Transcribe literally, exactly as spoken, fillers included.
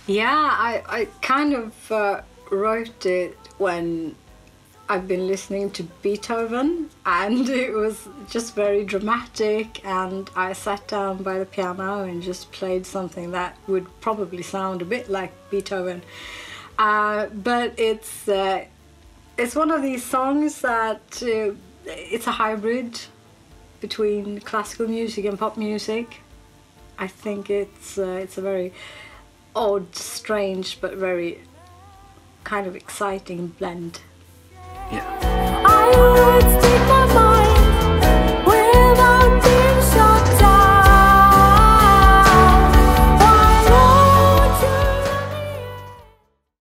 Yeah, I, I kind of uh, wrote it when I've been listening to Beethoven, and it was just very dramatic, and I sat down by the piano and just played something that would probably sound a bit like Beethoven. Uh, but it's uh, it's one of these songs that uh, it's a hybrid between classical music and pop music. I think it's uh, it's a very odd, strange, but very kind of exciting blend. Yeah.